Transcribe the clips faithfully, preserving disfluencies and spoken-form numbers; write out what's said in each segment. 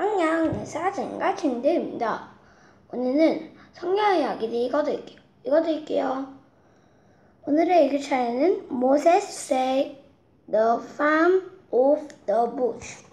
안녕, 사진가 진드입니다. 오늘은 성경 이야기를 읽어드릴게요. 읽어드릴게요. 오늘의 읽을 차례는 Moses saved the farm of the bush.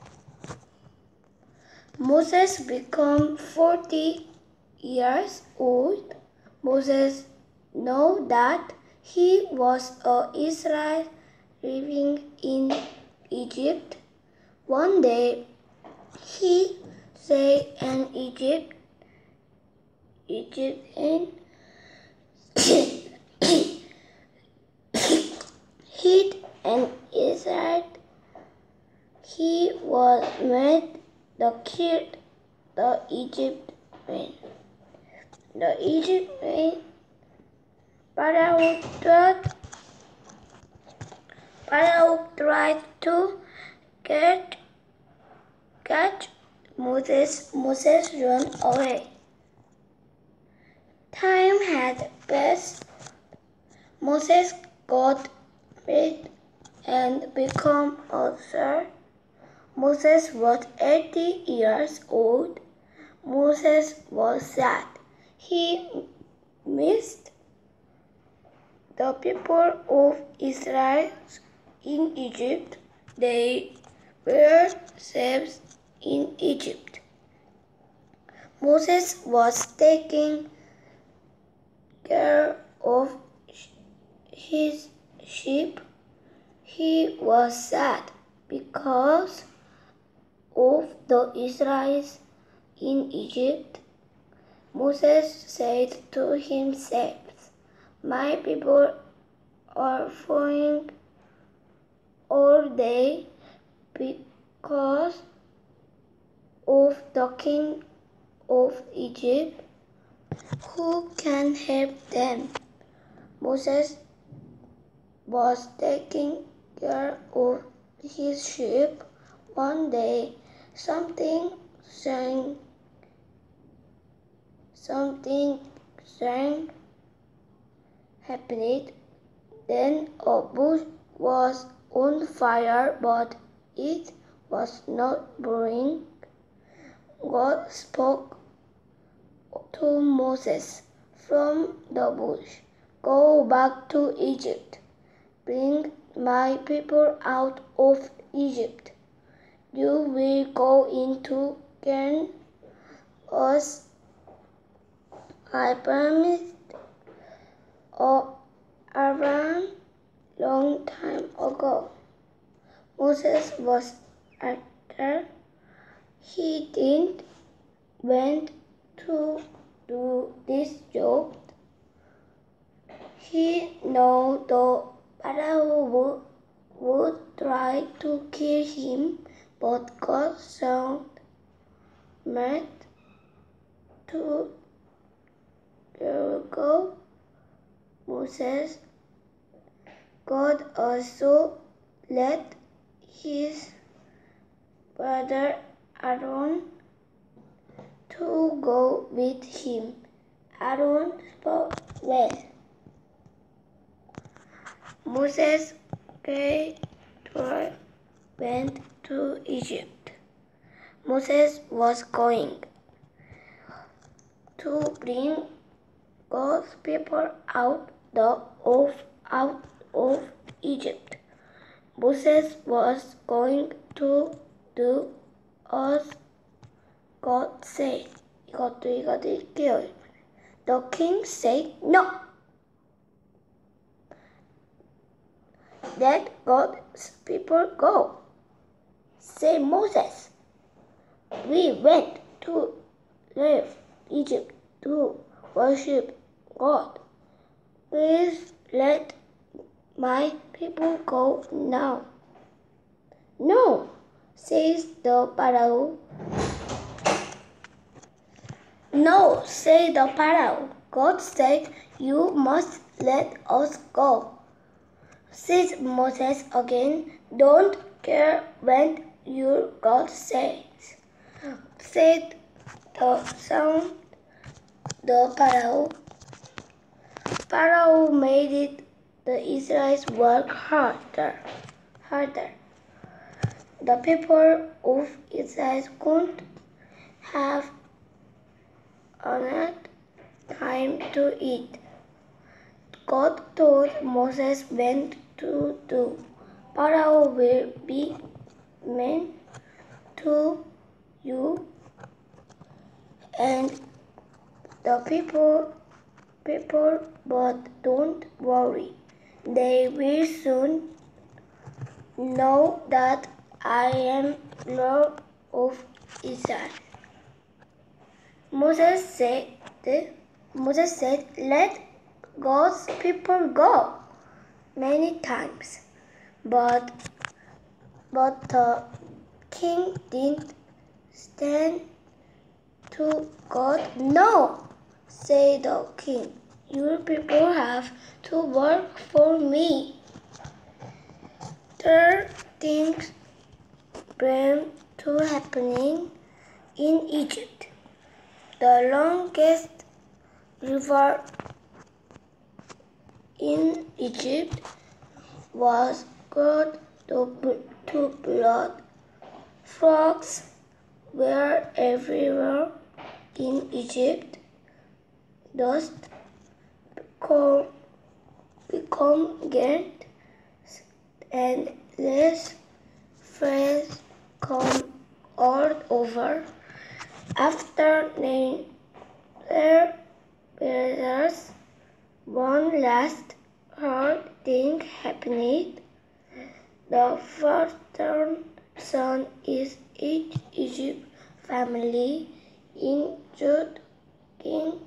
Moses became forty years old. Moses knew that he was an Israel living in Egypt. One day, he saw an Egypt, Egyptian hid an Israel. He was made to kill the Egyptian. The Egyptian Pharaoh tried, Pharaoh tried to get catch Moses. Moses ran away. Time had passed. Moses got married and became a sir. Moses was eighty years old. Moses was sad. He missed the people of Israel in Egypt. They were slaves in Egypt. Moses was taking care of his sheep. He was sad because of the Israelites in Egypt. Moses said to himself, "My people are falling all day because of the king of Egypt. Who can help them?" Moses was taking care of his sheep. One day, something strange, something strange happened. Then a bush was on fire, but it was not burning. God spoke to Moses from the bush. "Go back to Egypt. Bring my people out of Egypt. You will go into Canaan, as I promised Abraham long time ago." Moses was after he didn't want to do this job. He knew the Pharaoh would, would try to kill him, but God sent men to go Moses. God also let his brother Aaron to go with him. Aaron spoke well. Moses went to Egypt. Moses was going to bring God's people out, the, of, out of Egypt. Moses was going to do as God said. 이것도 읽어드릴게요. The king said no. Let God's people go, said Moses. We went to leave Egypt to worship God. Please let my people go now. No, says the Pharaoh. No, said the Pharaoh. God said, "You must let us go." Says Moses again, "Don't care what your God says," said the son, the Pharaoh. Pharaoh made it the Israelites work harder, harder. The people of Israel couldn't have enough time to eat. God told Moses when to do. Pharaoh will be mean to you, and the people, people, but don't worry. They will soon know that I am Lord of Israel. Moses said, Moses said, let God's people go many times, but but the king didn't stand to God. No, said the king. Your people have to work for me. Third things began to happening in Egypt. The longest river in Egypt was cut to blood. Frogs were everywhere in Egypt. Dust become, become get and less fresh come all over. After nine years, one last hard thing happened. The firstborn son is each Egypt family injured king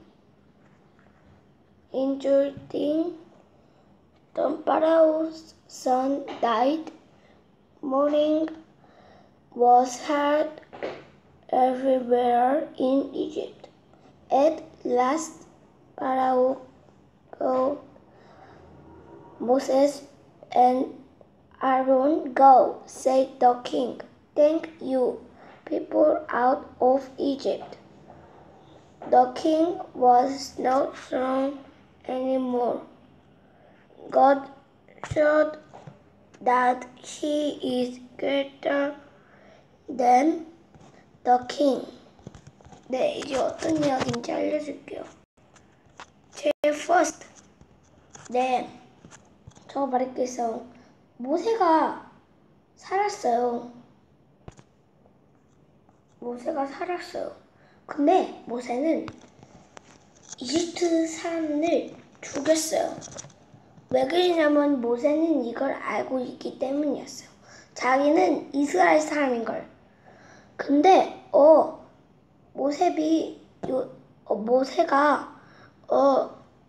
injured king. The Pharaoh's son died. Mourning was held everywhere in Egypt. At last, Pharaoh called Moses and Aaron. Go, said the king. Take you people out of Egypt. The king was not strong anymore. God showed that he is greater than the king. 네, 이제 어떤 이야기인지 알려줄게요. 제 first. 네, 저 말했겠어요. 모세가 살았어요. 모세가 살았어요. 근데 모세는 이집트 사람을 죽였어요. 왜 그러냐면 모세는 이걸 알고 있기 때문이었어요. 자기는 이스라엘 사람인걸. 근데 어 모세비 요, 어, 모세가 어,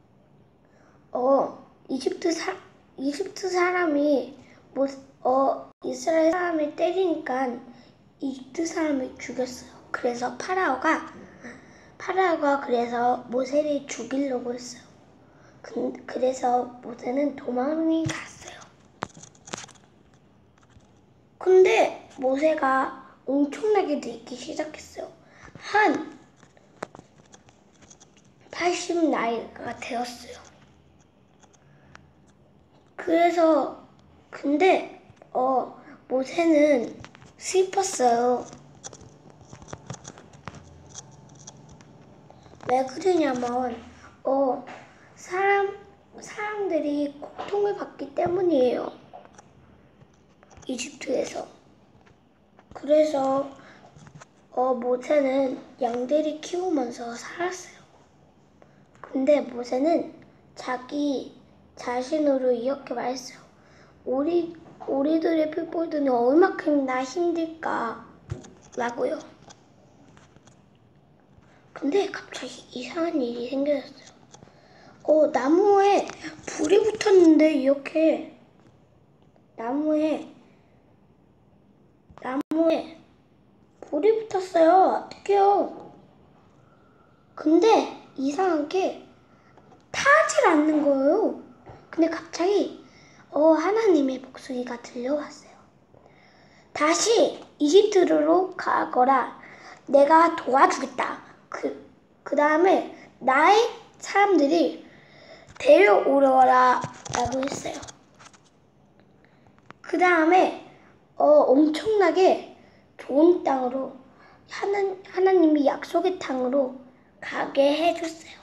어 이집트 사 이집트 사람이 모, 어 이스라엘 사람을 때리니까 이집트 사람을 죽였어요. 그래서 파라오가 파라오가 그래서 모세를 죽이려고 했어요. 그, 그래서 모세는 도망이 갔어요. 근데 모세가 엄청나게 늙기 시작했어요. 한 팔십 나이가 되었어요. 그래서 근데 어 모세는 슬펐어요. 왜 그러냐면 어 사람 사람들이 고통을 받기 때문이에요. 이집트에서. 그래서 어 모세는 양들이 키우면서 살았어요. 근데 모세는 자기 자신으로 이렇게 말했어요. 우리 우리들의 핏볼들은 얼마큼이나 힘들까 라고요. 근데 갑자기 이상한 일이 생겨졌어요. 어 나무에 불이 붙었는데 이렇게 나무에 나무에 불이 붙었어요. 어떡해요. 근데 이상한 게 타질 않는 거예요. 근데 갑자기 어 하나님의 목소리가 들려왔어요. 다시 이집트로 가거라. 내가 도와주겠다. 그, 그 다음에 나의 사람들이 데려오려라 라고 했어요. 그 다음에 어 엄청나게 좋은 땅으로 하나, 하나님이 약속의 땅으로 가게 해줬어요.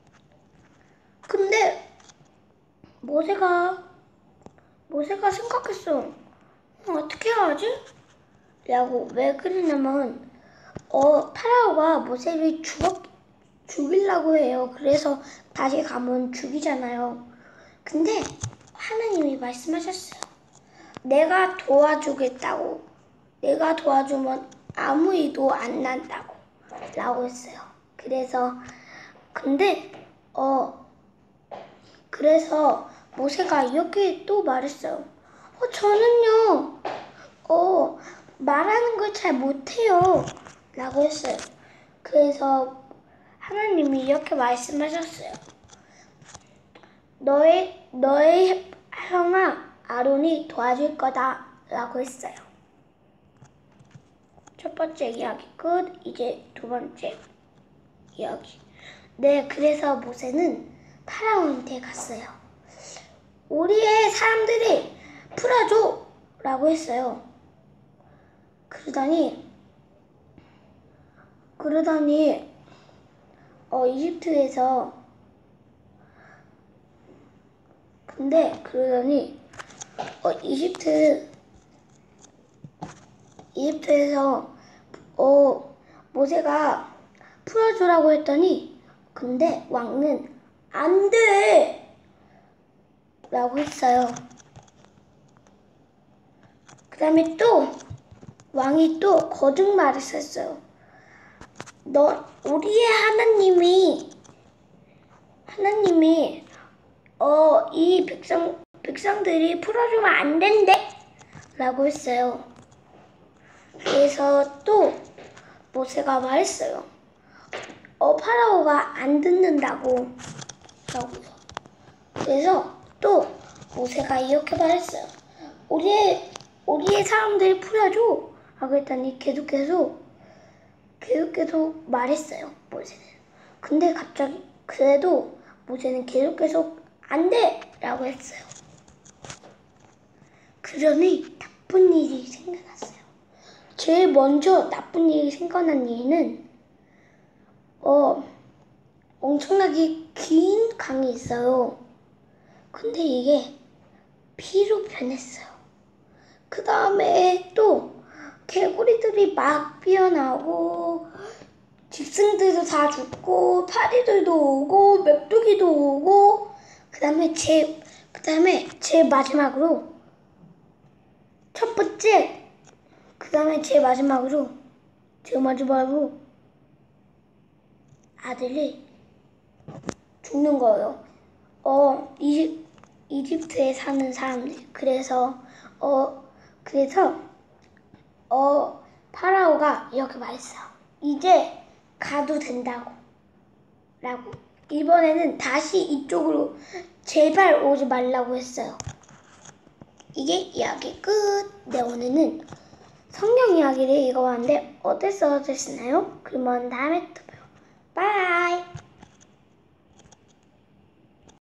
근데 모세가 모세가 생각했어. 어, 어떻게 하지? 라고. 왜 그러냐면 어 파라오가 모세를 죽었, 죽이려고 해요. 그래서 다시 가면 죽이잖아요. 근데 하나님이 말씀하셨어요. 내가 도와주겠다고. 내가 도와주면 아무 일도 안 난다고 라고 했어요. 그래서 근데 어 그래서 모세가 이렇게 또 말했어요. 어 저는요 어 말하는 걸 잘 못해요 라고 했어요. 그래서 하나님이 이렇게 말씀하셨어요. 너의 너의 형아 아론이 도와줄 거다 라고 했어요. 첫 번째 이야기 끝. 이제 두 번째 이야기. 네, 그래서 모세는 파라오한테 갔어요. 우리의 사람들이 풀어줘 라고 했어요. 그러더니 그러더니 어 이집트에서 근데 그러더니 어 이집트 이집트에서 어 모세가 풀어주라고 했더니 근데 왕은 안 돼! 라고 했어요. 그 다음에 또 왕이 또 거짓말을 했어요. 너 우리의 하나님이 하나님이 어 이 백성 백성들이 풀어주면 안 된대 라고 했어요. 그래서 또 모세가 말했어요. 어 파라오가 안 듣는다고 라고요. 그래서 또 모세가 이렇게 말했어요. 우리의 우리의 사람들이 풀어줘 라고 했더니 계속 계속 계속 계속 말했어요. 모세는. 근데 갑자기 그래도 모세는 계속 계속 안 돼! 라고 했어요. 그러니 나쁜 일이 생겨났어요. 제일 먼저 나쁜 일이 생겨난 일은 어 엄청나게 긴 강이 있어요. 근데 이게 피로 변했어요. 그 다음에 또 개구리들이 막 피어나고 짐승들도 다 죽고 파리들도 오고 메뚜기도 오고 그 다음에 제 그 다음에 제일 마지막으로 첫 번째 그 다음에 제일 마지막으로 제일 마지막으로 아들이 죽는 거예요. 어 이집 이집트에 사는 사람들. 그래서 어 그래서 어 파라오가 이렇게 말했어요. 이제 가도 된다고 라고. 이번에는 다시 이쪽으로 제발 오지 말라고 했어요. 이게 이야기 끝. 네, 오늘은 성경 이야기를 읽어봤는데 어땠어요? 어땠나요? 그러면 다음에 또 봐요. 바이.